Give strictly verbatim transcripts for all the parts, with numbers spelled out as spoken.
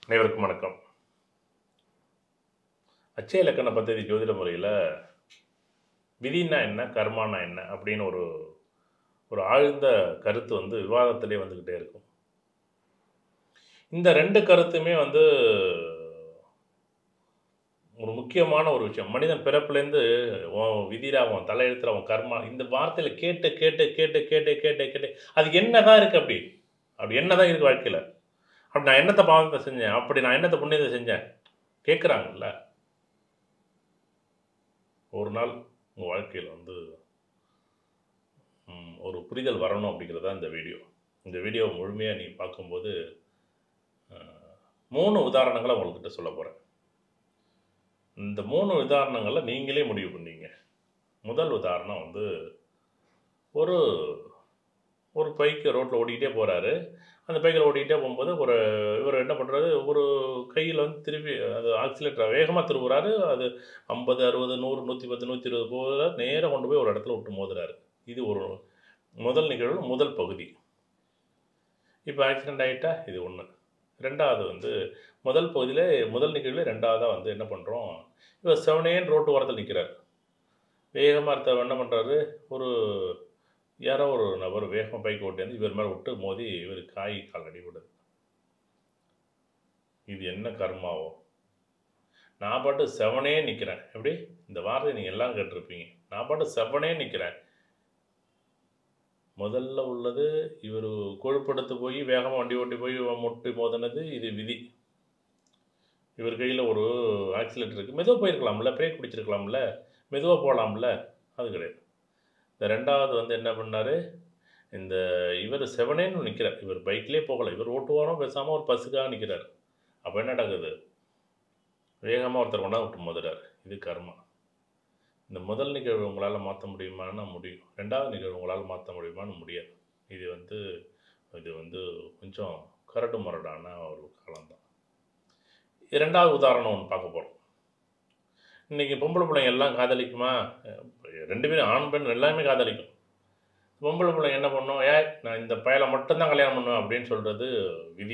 அனைவருக்கும் வணக்கம். அச்சய இலக்கண பദ്ധதி ஜோதிட முறையில் விதின்னா என்ன, கர்மானா என்ன அப்படின்னு ஒரு ஒரு ஆழ்ந்த கருத்து வந்து விவாதத்திலே வந்துக்கிட்டே இருக்கும். இந்த ரெண்டு கருத்துமே வந்து ஒரு முக்கியமான ஒரு விஷயம். மனிதன் பிறப்புலேருந்து உன் விதிடா, உன் தலையெழுத்துல, உன் கர்மா இந்த வார்த்தையில கேட்டு கேட்டு கேட்டு கேட்டு கேட்டு கேட்டு அது என்னதான் இருக்கு அப்படி? அப்படி என்னதான் இருக்கு வாழ்க்கையில? அப்படி நான் என்னத்த பாவத்தை செஞ்சேன்? அப்படி நான் என்னத்த புண்ணியத்தை செஞ்சேன்? கேட்குறாங்கல்ல. ஒரு நாள் உங்கள் வாழ்க்கையில் வந்து ம், ஒரு புரிதல் வரணும் அப்படிங்கிறது தான் இந்த வீடியோ. இந்த வீடியோவை முழுமையாக நீ பார்க்கும்போது அஹ், மூணு உதாரணங்களை உங்கள்கிட்ட சொல்ல போகிறேன். இந்த மூணு உதாரணங்களை நீங்களே முடிவு பண்ணீங்க. முதல் உதாரணம் வந்து ஒரு ஒரு பைக்கு ரோட்டில் ஓடிக்கிட்டே போகிறாரு. அந்த பைக்கில் ஓடிக்கிட்டே போகும்போது ஒரு இவர் என்ன பண்ணுறாரு, ஒரு கையில் வந்து திருப்பி அது ஆக்சிலேட்டர் வேகமாக திரும்புறாரு. அது ஐம்பது அறுபது நூறு நூற்றி பத்து நூற்றி இருபது போகிறார். நேராக கொண்டு போய் ஒரு இடத்துல விட்டு மோதுறாரு. இது ஒரு முதல் நிகழ்வு, முதல் பகுதி. இப்போ ஆக்சிடெண்ட் ஆகிட்டா இது ஒன்று. ரெண்டாவது வந்து முதல் பகுதியில் முதல் நிகழ்வில் ரெண்டாவதாக வந்து என்ன பண்ணுறோம், இவர் செவனேன்னு ரோட்டு ஓரத்தில் நிற்கிறார். வேகமாக இருந்தவர் என்ன பண்ணுறாரு, ஒரு யாரோ ஒரு நபர் வேகமாக பைக் ஓட்டி வந்து இவர் மேலே விட்டு மோதி இவர் காய் கால் அடிபடுது. இது என்ன கர்மாவோ? நான் பாட்டு செவனே நிற்கிறேன். எப்படி இந்த வார்த்தை நீங்கள் எல்லாம் கேட்டிருப்பீங்க. நான் பாட்டு செவனே நிற்கிறேன். முதல்ல உள்ளது இவர் கொழுப்படுத்து போய் வேகமாக வண்டி ஓட்டி போய் முட்டி மோதினது, இது விதி. இவர் கையில் ஒரு ஆக்சிலேட்டர் இருக்குது. மெதுவாக போயிருக்கலாம்ல, பிரேக் பிடிச்சிருக்கலாம்ல, மெதுவாக போகலாம்ல, அது கிடையாது. இந்த ரெண்டாவது வந்து என்ன பண்ணார், இந்த இவர் செவனேன்னு நிற்கிறார். இவர் பைக்லேயே போகலை, இவர் ஓட்டுவாரம் பேசாமல் ஒரு பஸ்ஸுக்காக நிற்கிறார். அப்போ என்ன நடக்குது, வேகமாக ஒருத்தர் கொண்டா விட்டு மோதுறார். இது கர்மா. இந்த முதல் நிகழ்வு உங்களால் மாற்ற முடியுமான்னா முடியும். ரெண்டாவது நிகழ்வு உங்களால் மாற்ற முடியுமான்னு முடியாது. இது வந்து இது வந்து கொஞ்சம் கரடு முரடான ஒரு காலம்தான். இரண்டாவது உதாரணம் ஒன்று பார்க்க போகிறோம். இன்றைக்கி பொம்பளை பிள்ளைங்க எல்லாம் காதலிக்குமா? ரெண்டு பேரும் ஆண் பெண் எல்லாமே காதலிக்கும். பொம்பளை பிள்ளைங்க என்ன பண்ணும், ஏ நான் இந்த பயலை மட்டும்தான் கல்யாணம் பண்ணுவேன் அப்படின்னு சொல்கிறது விதி.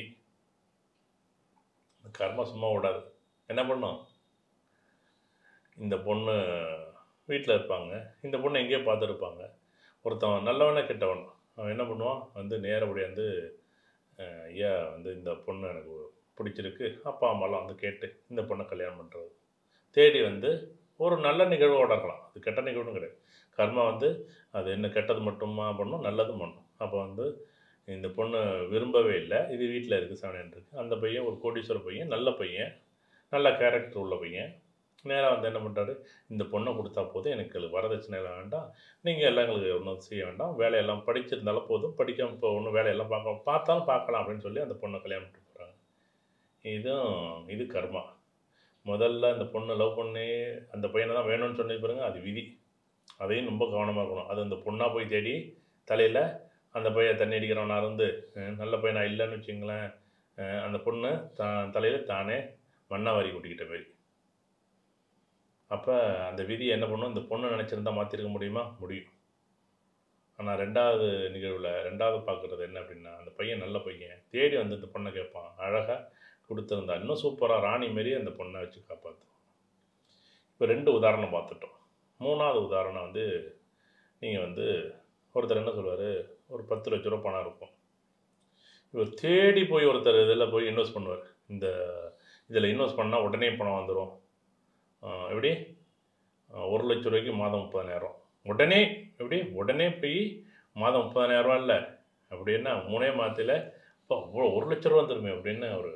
கர்மா சும்மா விடாது. என்ன பண்ணும், இந்த பொண்ணு வீட்டில் இருப்பாங்க, இந்த பொண்ணு எங்கேயோ பார்த்துருப்பாங்க. ஒருத்தன் நல்லவனே கெட்டவன் அவன் என்ன பண்ணுவான், வந்து நேரப்படியாக வந்து ஐயா வந்து இந்த பொண்ணு எனக்கு பிடிச்சிருக்கு, அப்பா அம்மாலாம் வந்து கேட்டு இந்த பொண்ணை கல்யாணம் பண்ணுறது தேடி வந்து ஒரு நல்ல நிகழ்வோட இருக்கலாம். அது கெட்ட நிகழ்வும் கிடையாது. கர்மா வந்து அது என்ன கெட்டது மட்டுமா பண்ணும், நல்லதும் பண்ணும். அப்போ வந்து இந்த பொண்ணு விரும்பவே இல்லை, இது வீட்டில் இருக்குது செவனேன் இருக்குது. அந்த பையன் ஒரு கோடீஸ்வர பையன், நல்ல பையன், நல்ல கேரக்டர் உள்ள பையன். நேராக வந்து என்ன பண்ணுறாரு, இந்த பொண்ணை கொடுத்தா போதும், எனக்கு வரதட்சணை வேண்டாம், நீங்கள் எல்லாம் எங்களுக்கு ஒன்றும் செய்ய வேண்டாம், வேலையெல்லாம் படிச்சிருந்தாலும் போதும், படிக்காம இப்போ ஒன்றும் வேலையெல்லாம் பார்க்க பார்த்தாலும் பார்க்கலாம் அப்படின்னு சொல்லி அந்த பொண்ணை கல்யாணம் பண்ணிட்டு போகிறாங்க. இதுவும் இது கர்மா. முதல்ல அந்த பொண்ணை லவ் பண்ணி அந்த பையனை தான் வேணும்னு சொன்னது பாருங்க, அது விதி. அதையும் ரொம்ப கவனமாக இருக்கணும். அது அந்த பொண்ணாக போய் தேடி தலையில் அந்த பையன் தண்ணி அடிக்கிறவனாக இருந்து நல்ல பையனாக இல்லைன்னு வச்சுங்களேன், அந்த பொண்ணு தான் தலையில் தானே மண்ணா வாரி கொட்டிக்கிட்ட மாரி. அப்போ அந்த விதி என்ன பண்ணும், இந்த பொண்ணு நினச்சிருந்தா மாற்றிருக்க முடியுமா? முடியும். ஆனால் ரெண்டாவது நிகழ்வில் ரெண்டாவது பார்க்குறது என்ன அப்படின்னா, அந்த பையன் நல்ல பையன் தேடி வந்து இந்த பொண்ணை கேட்பான். அழகாக கொடுத்துருந்தா இன்னும் சூப்பராக ராணி மாரி அந்த பொண்ணை வச்சு காப்பாற்றும். இப்போ ரெண்டு உதாரணம் பார்த்துட்டோம். மூணாவது உதாரணம் வந்து நீங்கள் வந்து ஒருத்தர் என்ன சொல்லுவார், ஒரு பத்து லட்ச ரூபா பணம் இருக்கும். இவர் தேடி போய் ஒருத்தர் இதில் போய் இன்வெஸ்ட் பண்ணுவார். இந்த இதில் இன்வெஸ்ட் பண்ணால் உடனே பணம் வந்துடும். எப்படி ஒரு லட்ச ரூபாய்க்கு மாதம் முப்பதாயிரம் உடனே, எப்படி உடனே போய் மாதம் முப்பதாயிரரூவா இல்லை அப்படின்னா மூணே மாதத்தில் இப்போ ஒரு லட்ச ரூபா வந்துருமே அப்படின்னு ஒரு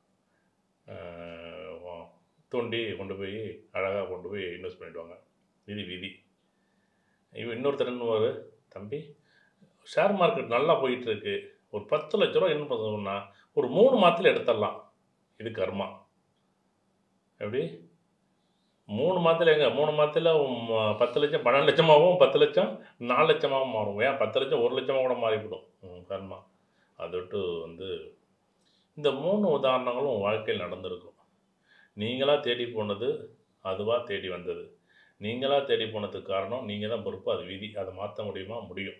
தூண்டி கொண்டு போய் அழகாக கொண்டு போய் இன்வெஸ்ட் பண்ணிவிடுவாங்க. இது விதி. இவ இன்னொருத்தர் ஒரு தம்பி ஷேர் மார்க்கெட் நல்லா போயிட்டுருக்கு, ஒரு பத்து லட்ச ரூபா என்ன பண்ணணும்னா ஒரு மூணு மாதத்தில் எடுத்துடலாம். இது கர்மா. எப்படி மூணு மாதத்தில் எங்க மூணு மாதத்தில் பத்து லட்சம் பன்னெண்டு லட்சமாகவும் பத்து லட்சம் நாலு லட்சமாகவும் மாறும். ஏன் பத்து லட்சம் ஒரு லட்சமாக கூட மாறிவிடும் கர்மா. அதை விட்டு வந்து இந்த மூணு உதாரணங்களும் உங்கள் வாழ்க்கையில் நடந்திருக்கும். நீங்களாக தேடி போனது அதுவாக தேடி வந்தது. நீங்களாக தேடி போனதுக்கு காரணம் நீங்கள் தான் பொறுப்பு. அது விதி. அதை மாற்ற முடியுமா? முடியும்.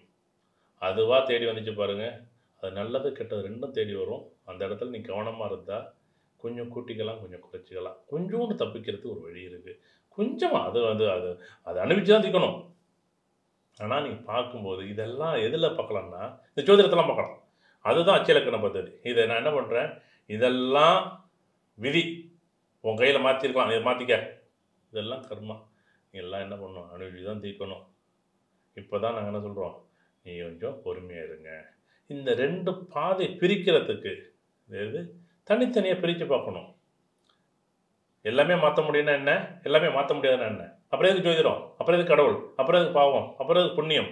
அதுவாக தேடி வந்துச்சு பாருங்கள், அது நல்லது கெட்டது ரெண்டும் தேடி வரும். அந்த இடத்துல நீ கவனமாக இருந்தால் கொஞ்சம் கூட்டிக்கலாம், கொஞ்சம் குறைச்சிக்கலாம். கொஞ்சோண்டு தப்பிக்கிறதுக்கு ஒரு வழி இருக்குது. கொஞ்சமாக அது அது அது அதை அனுபவிச்சு தான் தீர்க்கணும். ஆனால் நீங்கள் பார்க்கும்போது இதெல்லாம் எதில் பார்க்கலாம்னா இந்த ஜோதிடத்தெல்லாம் பார்க்கலாம். அதுதான் அச்சலக்கண பദ്ധதி. இதை நான் என்ன பண்ணுறேன், இதெல்லாம் விதி உன் கையில் மாற்றிருக்கலாம், இதை மாற்றிக்க. இதெல்லாம் கர்மா. நீ எல்லாம் என்ன பண்ணணும், அனுபவிச்சு தான் தீர்க்கணும். இப்போ தான் நாங்கள் என்ன சொல்கிறோம், நீ கொஞ்சம் பொறுமையாக இருங்க. இந்த ரெண்டு பாதை பிரிக்கிறதுக்கு இது தனித்தனியாக பிரித்து பார்க்கணும். எல்லாமே மாற்ற முடியும்னா என்ன, எல்லாமே மாற்ற முடியாதுன்னா என்ன? அப்புறம் எதுக்கு ஜோதிடம், அப்புறம் எதுக்கு கடவுள், அப்புறம் எதுக்கு பாவம், அப்புறம் எதுக்கு புண்ணியம்?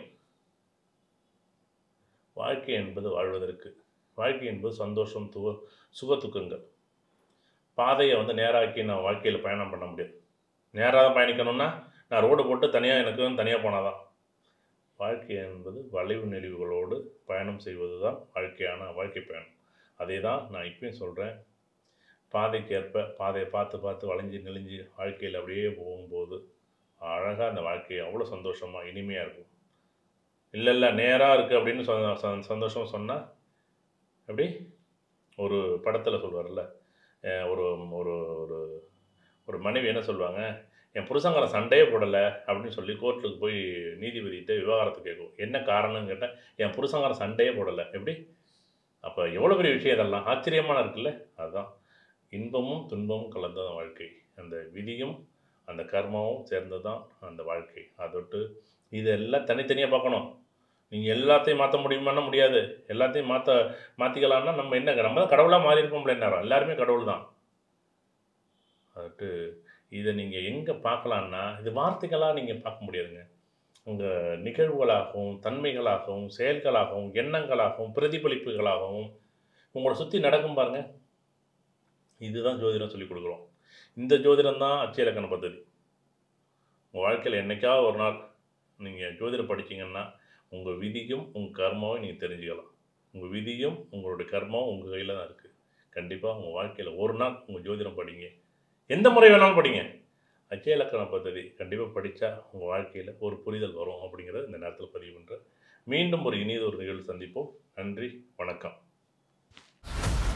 வாழ்க்கை என்பது வாழ்வதற்கு, வாழ்க்கை என்பது சந்தோஷம், துவ சுக துக்கங்கள். பாதையை வந்து நேராக்கி நான் வாழ்க்கையில் பயணம் பண்ண முடியாது. நேராக பயணிக்கணும்னா நான் ரோடு போட்டு தனியாக எனக்கு தனியாக போனால் தான். வாழ்க்கை என்பது வளைவு நெளிவுகளோடு பயணம் செய்வது தான் வாழ்க்கையான வாழ்க்கை பயணம். அதே தான் நான் இப்பயும் சொல்கிறேன். பாதைக்கேற்ப பாதையை பார்த்து பார்த்து வளைஞ்சி நெளிஞ்சு வாழ்க்கையில் அப்படியே போகும்போது அழகாக அந்த வாழ்க்கை அவ்வளோ சந்தோஷமாக இனிமையாக இருக்கும். இல்லை இல்லை நேராக இருக்குது அப்படின்னு சொ சந்தோஷம் சொன்னால் எப்படி ஒரு படத்தில் சொல்வார்ல, ஒரு ஒரு ஒரு ஒரு மனைவி என்ன சொல்லுவாங்க, என் புருஷங்கார சண்டையே போடலை அப்படின்னு சொல்லி கோர்ட்டுக்கு போய் நீதிபதிகிட்ட விவகாரத்தை கேட்கும். என்ன காரணம்னு கேட்டால், என் புருஷங்கார சண்டையே போடலை. எப்படி? அப்போ எவ்வளோ பெரிய விஷயம் இதெல்லாம் ஆச்சரியமான இருக்குல்ல. அதுதான் இன்பமும் துன்பமும் கலந்ததான் வாழ்க்கை. அந்த விதியும் அந்த கர்மாவும் சேர்ந்தது தான் அந்த வாழ்க்கை. அதொட்டு இதெல்லாம் தனித்தனியாக பார்க்கணும். நீங்கள் எல்லாத்தையும் மாற்ற முடியுமான்னா முடியாது. எல்லாத்தையும் மாற்ற மாற்றிக்கலான்னா நம்ம என்ன, நம்ம தான் கடவுளாக மாறி இருப்போம்ல. நேரம் எல்லாருமே கடவுள் தான். அதட்டு இதை நீங்கள் எங்கே பார்க்கலான்னா, இது வார்த்தைகளாக நீங்கள் பார்க்க முடியாதுங்க. உங்கள் நிகழ்வுகளாகவும் தன்மைகளாகவும் செயல்களாகவும் எண்ணங்களாகவும் பிரதிபலிப்புகளாகவும் உங்களை சுற்றி நடக்கும் பாருங்கள். இதுதான் ஜோதிடம் சொல்லிக் கொடுக்குறோம். இந்த ஜோதிடம் தான் அச்சலக்கண பദ്ധதி. உங்கள் வாழ்க்கையில் என்றைக்காவது ஒரு நாள் நீங்கள் ஜோதிடம் படிச்சிங்கன்னா உங்கள் விதியும் உங்கள் கர்மாவும் நீங்கள் தெரிஞ்சுக்கலாம். உங்கள் விதியும் உங்களுடைய கர்மாவும் உங்கள் கையில் தான் இருக்குது. கண்டிப்பாக உங்கள் வாழ்க்கையில் ஒரு நாள் உங்கள் ஜோதிடம் படிங்க. எந்த முறை வேணாலும் படிங்க. அச்சலக்கண பദ്ധதி கண்டிப்பாக படித்தா உங்கள் வாழ்க்கையில் ஒரு புரிதல் வரும் அப்படிங்கிறத இந்த நேரத்தில் பதிவு பண்ணுறேன். மீண்டும் ஒரு இனியதொரு நிகழ்வு சந்திப்போம். நன்றி, வணக்கம்.